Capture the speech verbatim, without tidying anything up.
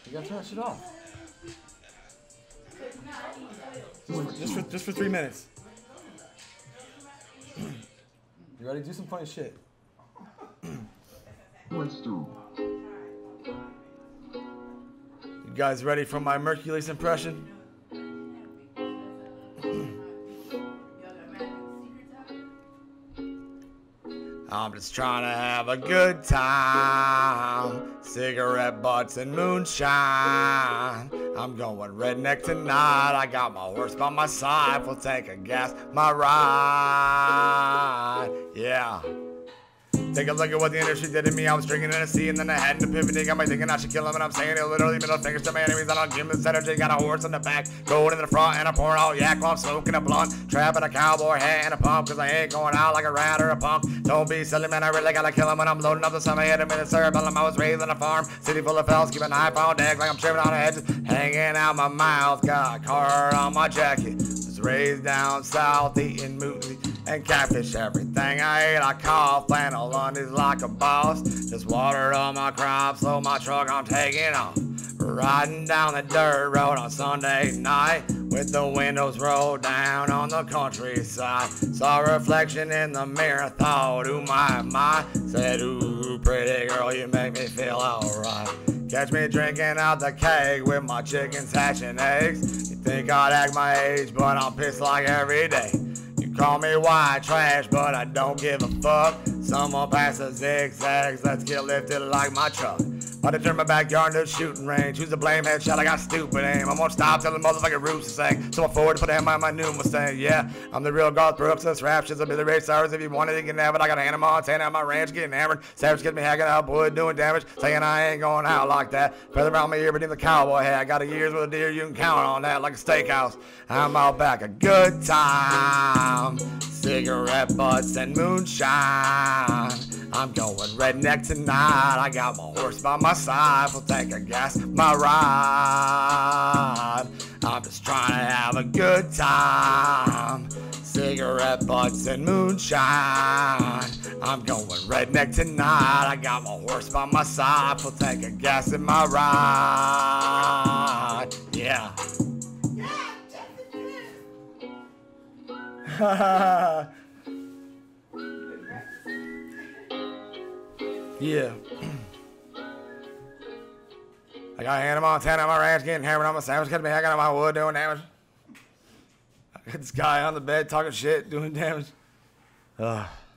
You gotta turn that shit off. Just for, just for, just for three minutes. You ready? Do some funny shit. Let's do. You guys ready for my Mercules impression? I'm just trying to have a good time. Cigarette butts and moonshine. I'm going redneck tonight. I got my horse by my side. We'll take a gas, my ride. Yeah. Take a look at what the industry did to me. I was drinking Tennessee and then I had an epiphany. Got my thinking I should kill him and I'm saying it literally middle fingers to my enemies. I don't give them this energy. Got a horse in the back, gold in the front, and I'm pouring out yak while I'm smoking a blunt. Trapping a cowboy hat and a pump, cause I ain't going out like a rat or a punk. Don't be silly, man, I really gotta kill him when I'm loading up the summer head. I'm in a cerebellum, I was raised on a farm. City full of fells, keep an eye pound egg like I'm trimming on a hedge. Hanging out my mouth, got a card on my jacket. Was raised down south, eating moose and catfish. Everything I ate, I call flannel undies like a boss. Just watered all my crops, so my truck I'm taking off. Riding down the dirt road on Sunday night with the windows rolled down on the countryside. Saw a reflection in the mirror, thought, ooh my, my. Said, ooh, pretty girl, you make me feel alright. Catch me drinking out the keg with my chickens hatching eggs. You think I'd act my age, but I'm pissed like every day. Call me white trash, but I don't give a fuck. Someone pass the zigzags, let's get lifted like my truck. About to turn my backyard into a shooting range. Who's the blame headshot? I got stupid aim. I won't stop till the motherfucking roofs are saying. So I forward to put a hand on my new Mustang. Yeah, I'm the real Garth Brooks. This rap shit's a bit of race hours. If you want it, you can have it. I got a Hannah Montana at my ranch getting hammered. Savage getting me hacking out wood, doing damage. Saying I ain't going out like that. Feather around my ear beneath the cowboy hat. I got a year's with a deer, you can count on that like a steakhouse. I'm out back, a good time. Cigarette butts and moonshine. I'm going redneck tonight. I got my horse by my side. We'll take a gas, my ride. I'm just trying to have a good time. Cigarette butts and moonshine. I'm going redneck tonight. I got my horse by my side. We'll take a gas in my ride. Yeah. Yeah. I got Hannah Montana on my ranch getting hammered on my sandwich, getting me hacking on my wood doing damage. I got this guy on the bed talking shit, doing damage. Ugh.